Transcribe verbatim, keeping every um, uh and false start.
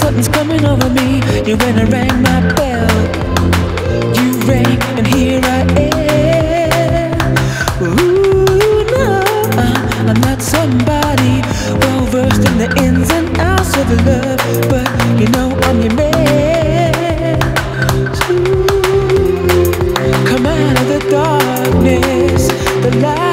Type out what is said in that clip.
something's coming over me. You went and rang my bell. You rang and here I am. Ooh, no, uh, I'm not somebody well versed in the ins and outs of love, but you know I'm your man. Ooh, come out of the darkness, the light.